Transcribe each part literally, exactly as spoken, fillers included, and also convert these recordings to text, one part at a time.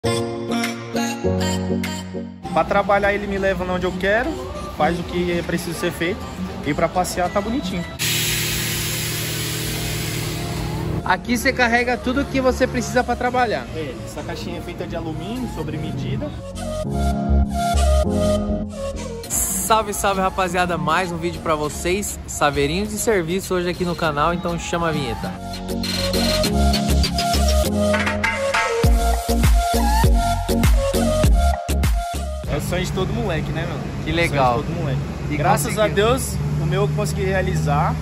Pra trabalhar ele me leva onde eu quero, faz o que é preciso ser feito. E pra passear tá bonitinho. Aqui você carrega tudo que você precisa para trabalhar. É, essa caixinha é feita de alumínio, sobre medida. Salve, salve rapaziada, mais um vídeo para vocês. Saveirinho de serviço hoje aqui no canal, então chama a vinheta. É o sonho de todo moleque, né, meu? Que legal. É o sonho de todo moleque. E graças conseguiu. a Deus, o meu eu consegui realizar.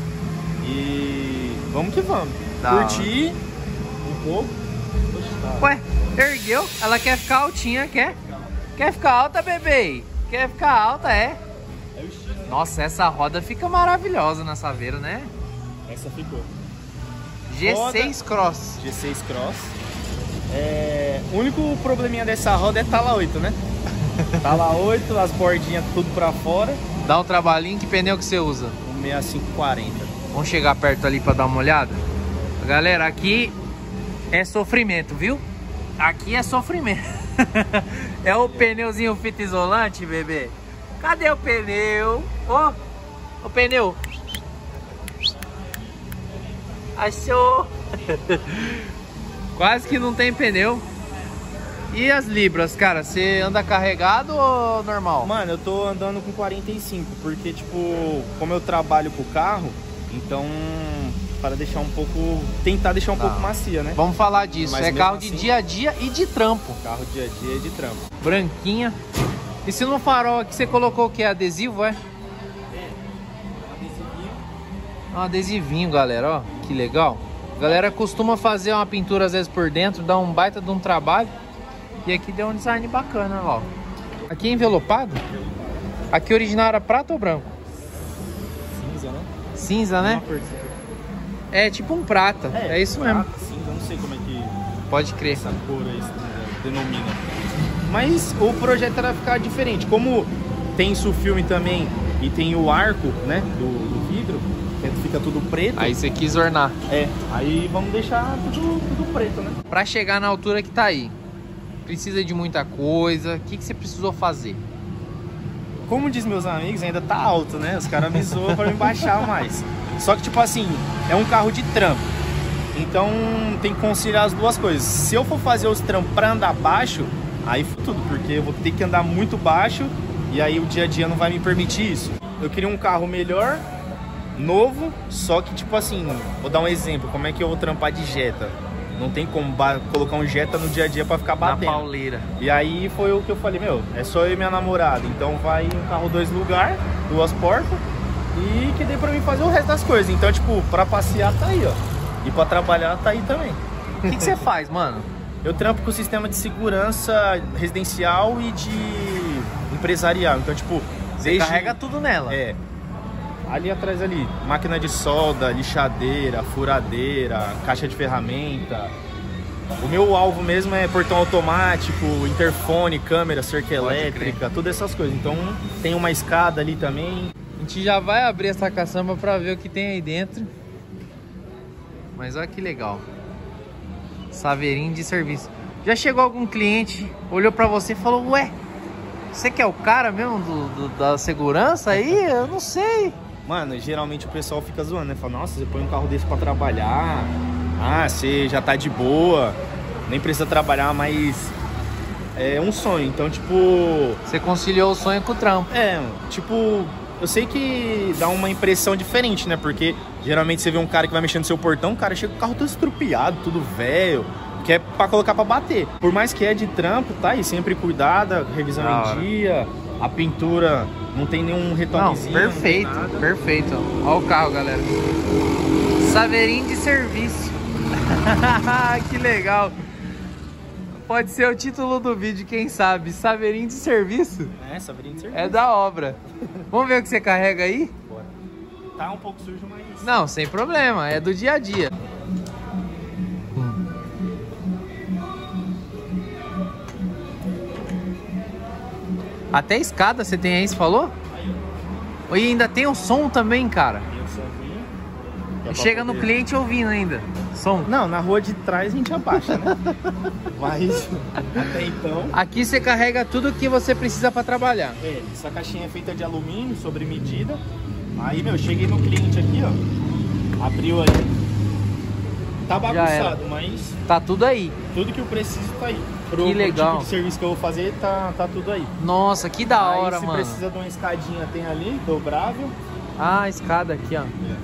E vamos que vamos. Da Curtir um pouco. Ué, ergueu? Ela quer ficar altinha, quer? Quer ficar alta, bebê? Quer ficar alta, é? É o estilo, né? Nossa, essa roda fica maravilhosa na Saveiro, né? Essa ficou. G seis Roda. Cross. G seis Cross. É... O único probleminha dessa roda é tala oito, né? Tala oito, as bordinhas tudo pra fora. Dá um trabalhinho, que pneu que você usa? O sessenta e cinco quarenta. Vamos chegar perto ali pra dar uma olhada? Galera, aqui é sofrimento, viu? Aqui é sofrimento. É o pneuzinho fita isolante, bebê. Cadê o pneu? Ó, oh, o pneu. Achou. Quase que não tem pneu. E as libras, cara, você anda carregado ou normal? Mano, eu tô andando com quarenta e cinco, porque, tipo, como eu trabalho com o carro, então, para deixar um pouco, tentar deixar um Tá. pouco macia, né? Vamos falar disso. Mas É mesmo carro assim- de dia a dia e de trampo. Carro dia a dia é de trampo. Branquinha. E se no farol aqui você colocou o que? Adesivo, é? Um adesivinho, galera, ó. Que legal. A galera costuma fazer uma pintura às vezes por dentro, dá um baita de um trabalho. E aqui deu um design bacana, ó. Aqui é envelopado? Aqui original era prata ou branco? Cinza, né? Cinza, né? Uma cor de- É tipo um prata. É, isso mesmo. prata, cinza, eu não sei como é que Pode crer. essa cor aí se denomina. Mas o projeto era ficar diferente. Como tem isso o filme também e tem o arco, né, do, do vidro, fica tudo preto. Aí você quis ornar. É, aí vamos deixar tudo, tudo preto, né? Pra chegar na altura que tá aí, precisa de muita coisa. O que, que você precisou fazer? Como diz meus amigos, ainda tá alto, né? Os caras me zoam pra me baixar mais. Só que, tipo assim, é um carro de trampo. Então tem que conciliar as duas coisas. Se eu for fazer os trampos pra andar baixo, aí foi tudo, porque eu vou ter que andar muito baixo e aí o dia a dia não vai me permitir isso. Eu queria um carro melhor, novo, só que, tipo assim, vou dar um exemplo, como é que eu vou trampar de Jetta? Não tem como colocar um Jetta no dia a dia pra ficar batendo. Na pauleira. E aí foi o que eu falei, meu, é só eu e minha namorada, então vai um carro dois lugar, duas portas, e que dê pra mim fazer o resto das coisas. Então, tipo, pra passear tá aí, ó. E pra trabalhar tá aí também. O que, que você faz, mano? Eu trampo com o sistema de segurança residencial e de empresarial. Então, tipo, Você desde... carrega tudo nela. É. Ali atrás ali, máquina de solda, lixadeira, furadeira, caixa de ferramenta. O meu alvo mesmo é portão automático, interfone, câmera, cerca elétrica, todas essas coisas. Então tem uma escada ali também. A gente já vai abrir essa caçamba pra ver o que tem aí dentro. Mas olha que legal. Saveirinho de serviço. Já chegou algum cliente, olhou pra você e falou: ué, você que é o cara mesmo do, do- da segurança aí? Eu não sei. Mano, geralmente o pessoal fica zoando, né? Fala, nossa, você põe um carro desse pra trabalhar. Ah, você já tá de boa. Nem precisa trabalhar, mas é um sonho. Então, tipo... Você conciliou o sonho com o trampo. É, tipo... Eu sei que dá uma impressão diferente, né? Porque geralmente você vê um cara que vai mexendo no seu portão, o cara chega com o carro todo estrupiado, tudo velho, que é pra colocar pra bater. Por mais que é de trampo, tá aí sempre cuidada, revisão Da hora. em dia, a pintura não tem nenhum Não, retoquezinho. perfeito, não tem nada. perfeito. Olha o carro, galera. Saveirinho de serviço. Que legal. Pode ser o título do vídeo, quem sabe? Saveirinho de serviço. É, Saveirinho de serviço. É da obra. Vamos ver o que você carrega aí? Bora. Tá um pouco sujo, mas... Não, sem problema, é do dia a dia. Até escada você tem aí, você falou? E ainda tem o som também, cara. Tem o somzinho, que é pra Chega no poder- cliente ouvindo ainda. som? Não, na rua de trás a gente abaixa, né? Mas até então... Aqui você carrega tudo que você precisa para trabalhar. É, essa caixinha é feita de alumínio, sobre medida. Aí, meu, cheguei no cliente aqui, ó. Abriu ali. Tá bagunçado, mas... Tá tudo aí. Tudo que eu preciso tá aí. Pro, Que legal. pro tipo de serviço que eu vou fazer, tá, tá tudo aí. Nossa, que da aí, hora, se mano. Se precisa de uma escadinha, tem ali, dobrável. Ah, a escada aqui, ó. É.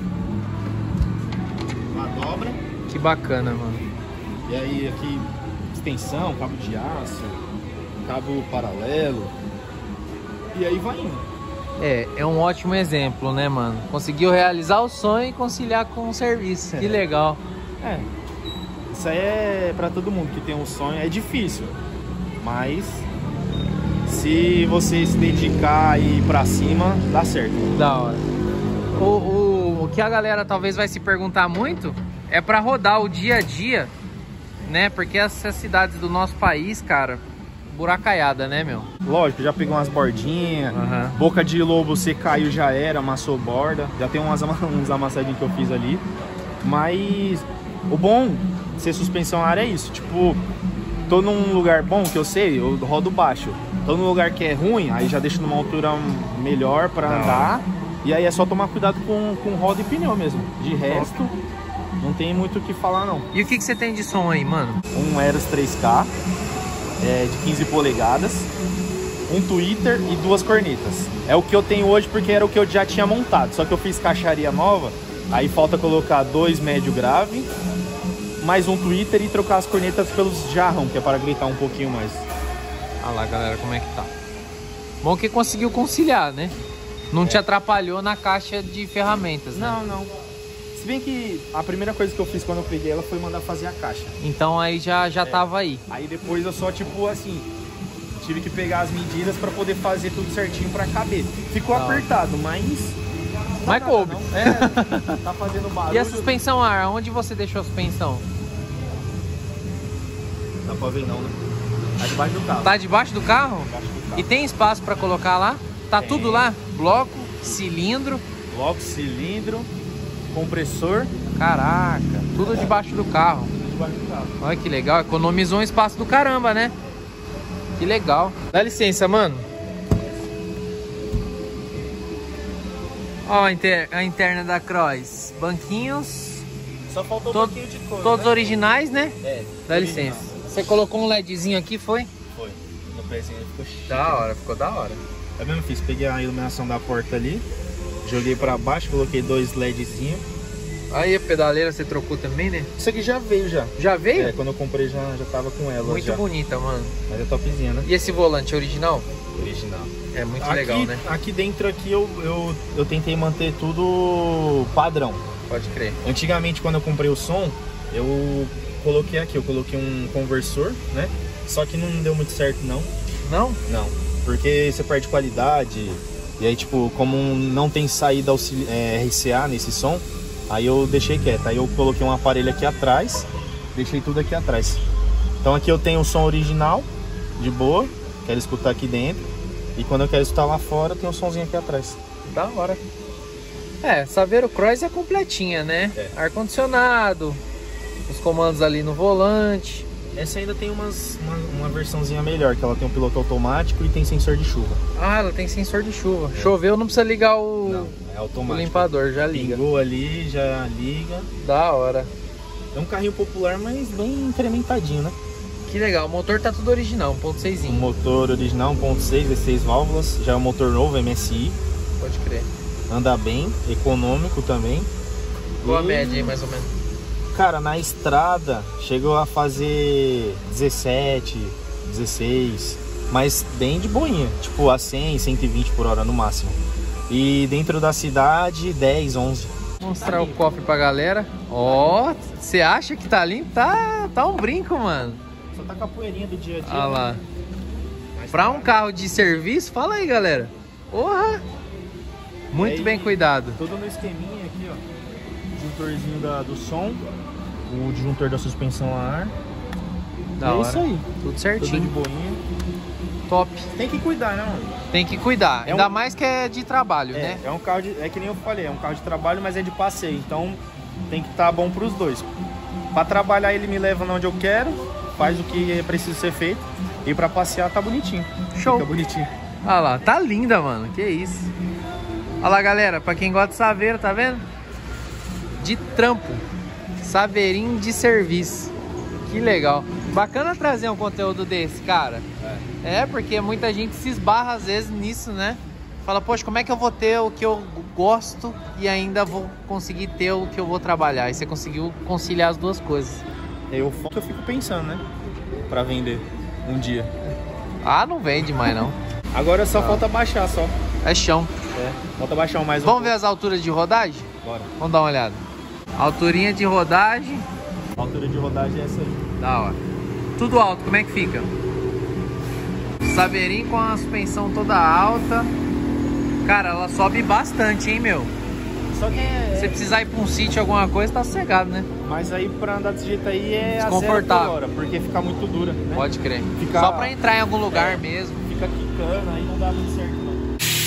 Uma dobra. Que bacana, mano. E aí aqui, extensão, cabo de aço, cabo paralelo. E aí vai indo. É, é um ótimo exemplo, né, mano? Conseguiu realizar o sonho e conciliar com o serviço. É. Que legal. É. Isso aí é pra todo mundo que tem um sonho. É difícil, mas se você se dedicar e ir pra cima, dá certo. Da hora. O, o, o que a galera talvez vai se perguntar muito é pra rodar o dia a dia, né? Porque essas cidades do nosso país, cara, buracaiada, né, meu? Lógico, já pegou umas bordinhas, Uhum. boca de lobo você caiu, já era, amassou borda. Já tem umas, uns amassadinhos que eu fiz ali. Mas o bom de ser suspensão área é isso. Tipo, tô num lugar bom que eu sei, eu rodo baixo. Tô num lugar que é ruim, aí já deixo numa altura melhor pra Não. andar. E aí é só tomar cuidado com, com roda e pneu mesmo. De resto, não tem muito o que falar não. E o que, que você tem de som aí, mano? Um Eros três K é, de quinze polegadas, um tweeter e duas cornetas. É o que eu tenho hoje porque era o que eu já tinha montado. Só que eu fiz caixaria nova, aí falta colocar dois médio grave, mais um tweeter e trocar as cornetas pelos jarrão, que é para gritar um pouquinho mais. Olha lá, galera, como é que tá. Bom que conseguiu conciliar, né? Não te atrapalhou na caixa de ferramentas, né? Não, não. Se bem que a primeira coisa que eu fiz quando eu peguei ela foi mandar fazer a caixa. Então aí já, já É. tava aí. Aí depois eu só, tipo, assim, tive que pegar as medidas para poder fazer tudo certinho para caber. Ficou Não. apertado, mas... Mas nada, coube. não. É, tá fazendo barulho. E a suspensão ar? Onde você deixou a suspensão? Dá pra ver não, né? Tá debaixo do carro. Tá debaixo do carro? Debaixo do carro. E tem espaço pra colocar lá? Tá Tem. tudo lá? Bloco, cilindro. Bloco, cilindro, compressor. Caraca, tudo debaixo do carro. Tudo debaixo do carro. Olha que legal, economizou um espaço do caramba, né? Que legal. Dá licença, mano. Ó a, inter- a interna da Cross. Banquinhos, Só faltou Todo- um pouquinho de cor, todos né? originais, né? É. Dá original. licença. Você colocou um LEDzinho aqui, foi? Foi. No pezinho ficou chique. Da hora, ficou da hora. Eu mesmo fiz, peguei a iluminação da porta ali, joguei pra baixo, coloquei dois LEDzinhos. Aí a pedaleira você trocou também, né? Isso aqui já veio já. Já veio? É, quando eu comprei já, já tava com ela. Muito já. bonita, mano. Mas é topzinha, né? E esse volante original? Original. É muito Aqui, legal, né? aqui dentro aqui eu, eu, eu tentei manter tudo padrão. Pode crer. Antigamente, quando eu comprei o som, eu coloquei aqui, eu coloquei um conversor, né? Só que não deu muito certo, não. Não? Não, porque você perde qualidade. E aí, tipo, como não tem saída auxili- é, R C A nesse som, aí eu deixei quieto. Aí eu coloquei um aparelho aqui atrás, deixei tudo aqui atrás. Então aqui eu tenho o som original, de boa, quero escutar aqui dentro. E quando eu quero escutar lá fora, tem um somzinho aqui atrás. Da hora. É, Saveiro Cross é completinha, né? É. Ar-condicionado, os comandos ali no volante. Essa ainda tem umas, uma, uma versãozinha melhor, que ela tem um piloto automático e tem sensor de chuva. Ah, ela tem sensor de chuva. Choveu, não precisa ligar o, Não, é o automático. limpador, já liga. Ligou ali, já liga. Da hora. É um carrinho popular, mas bem incrementadinho, né? Que legal, o motor tá tudo original, um ponto Um seis. motor original, um ponto seis, dezesseis válvulas. Já é um motor novo, M S I. Pode crer. Anda bem, econômico também. Qual a E, média aí, mais ou menos? Cara, na estrada chegou a fazer dezessete, dezesseis, mas bem de boinha. Tipo a cem, cento e vinte por hora no máximo. E dentro da cidade, dez, onze. Vou mostrar o cofre pra galera. Ó, você acha que tá limpo? Tá, tá um brinco, mano. Só tá com a poeirinha do dia a dia. Olha lá. né? Mas Pra tá- um carro de serviço, fala aí, galera. Porra! Muito E aí, bem cuidado. Tudo no esqueminha aqui, ó. Disjuntorzinho da, do som, o disjuntor da suspensão a ar. Da é hora. isso aí. Tudo Tudo de certinho. boinha. Top. Tem que cuidar, né, mano? Tem que cuidar. É Ainda um- mais que é de trabalho, É, né? é um carro de. É que nem eu falei, é um carro de trabalho, mas é de passeio. Então tem que estar bom pros dois. Pra trabalhar ele me leva onde eu quero, faz o que é preciso ser feito. E pra passear tá bonitinho. Show. Fica bonitinho. Olha lá, tá linda, mano. Que isso. Olha lá, galera. Pra quem gosta de saveiro, tá vendo? De trampo. Saveirinho de serviço. Que legal. Bacana trazer um conteúdo desse, cara. É. É, porque muita gente se esbarra às vezes nisso, né? Fala, poxa, como é que eu vou ter o que eu gosto e ainda vou conseguir ter o que eu vou trabalhar? E você conseguiu conciliar as duas coisas. Eu, eu fico pensando, né? Pra vender um dia. Ah, não vende mais não. Agora só ah. falta baixar só. É chão. É, falta baixar mais um Vamos pouco. ver as alturas de rodagem? Bora. Vamos dar uma olhada. Alturinha de rodagem. A altura de rodagem é essa aí. Da hora. Tudo alto, como é que fica? Saveirinho com a suspensão toda alta. Cara, ela sobe bastante, hein, meu? Só que é... Se precisar ir pra um sítio, alguma coisa, tá sossegado, né? Mas aí pra andar desse jeito aí é desconfortável, a hora, porque fica muito dura, né? Pode crer. Fica... Só pra entrar em algum lugar é, mesmo. Fica quicando, aí não dá muito certo, não.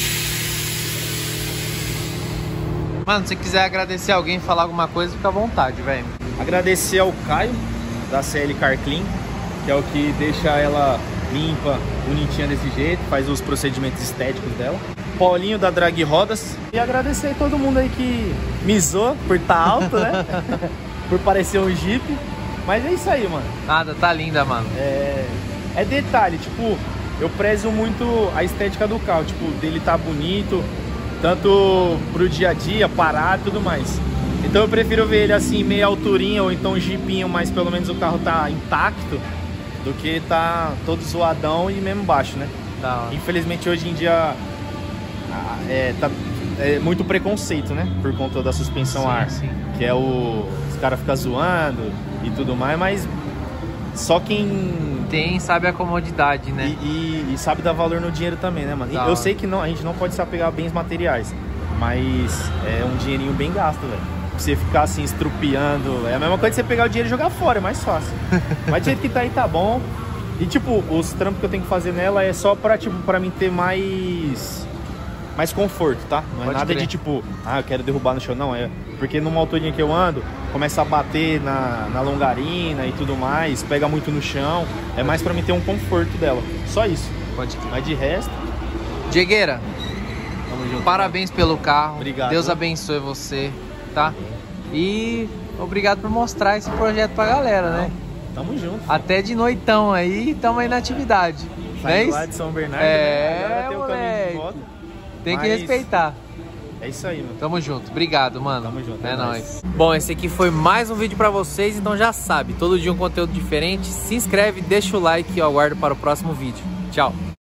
Mano, se quiser agradecer alguém, falar alguma coisa, fica à vontade, velho. Agradecer ao Caio, da C L Car Clean, que é o que deixa ela limpa, bonitinha desse jeito, faz os procedimentos estéticos dela. Paulinho da Drag Rodas. E agradecer a todo mundo aí que me zoou por estar tá alto, né? Por parecer um Jeep. Mas é isso aí, mano. Nada, tá linda, mano. É, é detalhe, tipo, eu prezo muito a estética do carro, tipo, dele tá bonito, tanto pro dia a dia, parado e tudo mais. Então eu prefiro ver ele assim, meia alturinha, ou então um Jeepinho, mas pelo menos o carro tá intacto, do que tá todo zoadão e mesmo baixo, né? Tá. Infelizmente hoje em dia é, tá, é muito preconceito, né? Por conta da suspensão sim, ar, sim. Que é o... os caras ficam zoando e tudo mais, mas só quem... tem, sabe a comodidade, né? E, e, e sabe dar valor no dinheiro também, né, mano? Tá. Eu sei que não, a gente não pode se apegar a bens materiais, mas é um dinheirinho bem gasto, velho. Você ficar assim, estrupiando, é a mesma coisa de você pegar o dinheiro e jogar fora, é mais fácil. Mas do jeito que tá aí, tá bom. E tipo, os trampos que eu tenho que fazer nela é só pra, tipo, pra mim ter mais... mais conforto, tá? Não é Pode nada crer. de tipo, ah, eu quero derrubar no chão, não. É porque numa alturinha que eu ando, começa a bater na, na longarina e tudo mais, pega muito no chão. É mais pra mim ter um conforto dela. Só isso. Pode crer. Mas de resto, Diegueira, tamo junto. parabéns pelo carro. Obrigado. Deus abençoe você, tá? E obrigado por mostrar esse projeto pra galera, né? Tamo junto. Até de noitão aí, tamo aí na atividade. Não é Saindo isso? lá de São Bernardo, É, né? Agora tem o caminho moleque. de volta. Tem que Mas respeitar. É isso aí, mano. Tamo junto. Obrigado, mano. Tamo junto, É é nóis. Bom, esse aqui foi mais um vídeo pra vocês, então já sabe, todo dia um conteúdo diferente. Se inscreve, deixa o like e eu aguardo para o próximo vídeo. Tchau.